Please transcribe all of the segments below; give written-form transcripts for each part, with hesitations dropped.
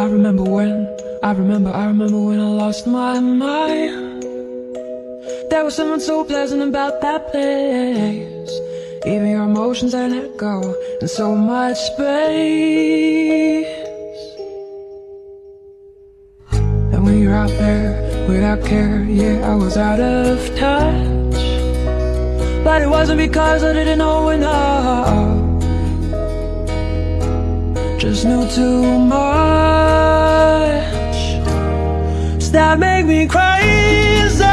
I remember when I lost my mind. There was something so pleasant about that place. Even your emotions had let go in so much space. And when you're out there without care, yeah, I was out of touch. But it wasn't because I didn't know enough, just knew too much. Does that make me crazy?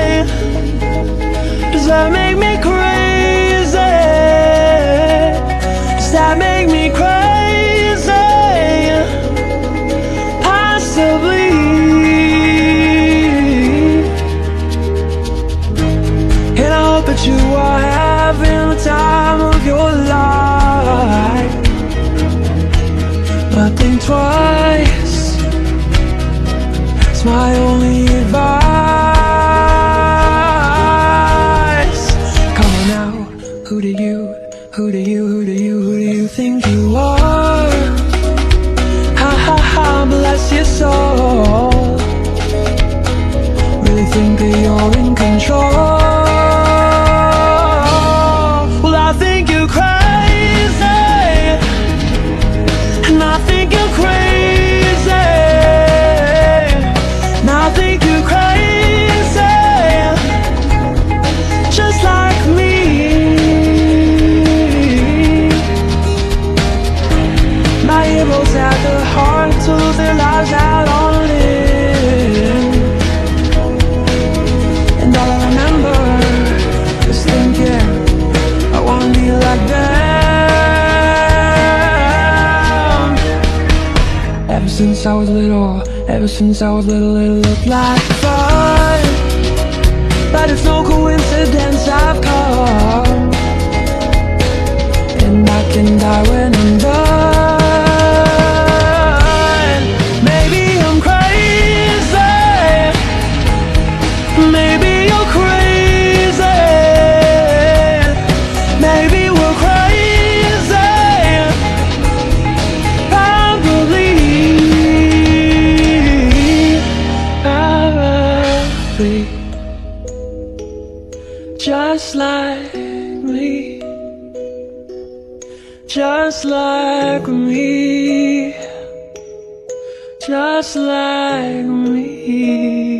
Does that make me crazy? Does that make me crazy? Possibly. And I hope that you are having the time of your life. But think twice, it's my only advice. Come on now, who do you think you are? Ha ha ha, bless your soul. Really think that you're in control? Well, I think you're crazy, and I think you're crazy, and I think you're crazy, just like me. My heroes had the heart to lose their lives out on it, and all I remember is thinking, I wanna be like them. Ever since I was little, it looked like fun. But it's no coincidence I've come, and I can die when I'm done. Maybe I'm crazy, maybe you're crazy, maybe we're crazy, probably. Just like me, just like me, just like me.